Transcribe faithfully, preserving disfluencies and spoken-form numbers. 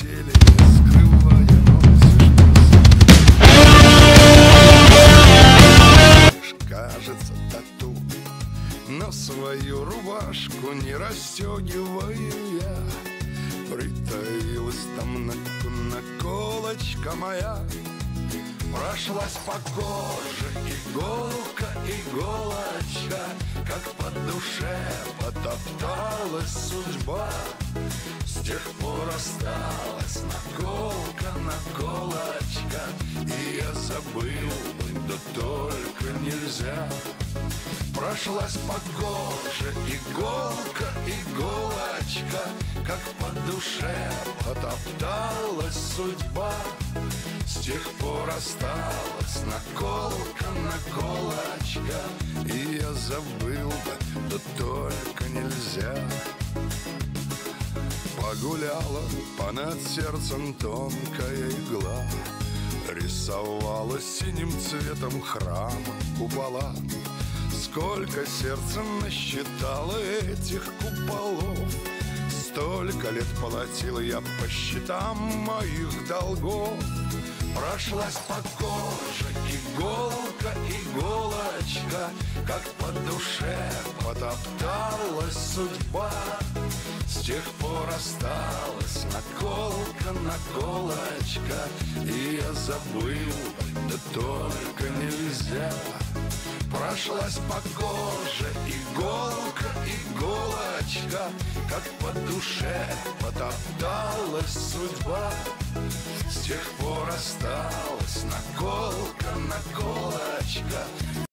теле, не скрывая носишь. Кажется, тату, но свою рубашку не расстегиваю я. Притаилась там на наколочка моя. Прошлась по коже иголка, иголочка, как по душе потопталась судьба. С тех пор осталась наколка, наколочка, и я забыл, да только нельзя. Прошлась по коже иголка, иголочка, как по душе потопталась судьба. С тех пор осталась наколка, наколочка, и я забыл бы, да только нельзя. Погуляла понад сердцем тонкая игла, рисовала синим цветом храм купола. Сколько сердце насчитало этих куполов, столько лет платил я по счетам моих долгов. Прошлась по коже иголка, иголочка, как по душе потопталась судьба. С тех пор осталась наколка, наколочка, и я забыл, да только нельзя. Прошлась по коже иголка, иголочка, как по душе потопталась судьба. С тех пор осталась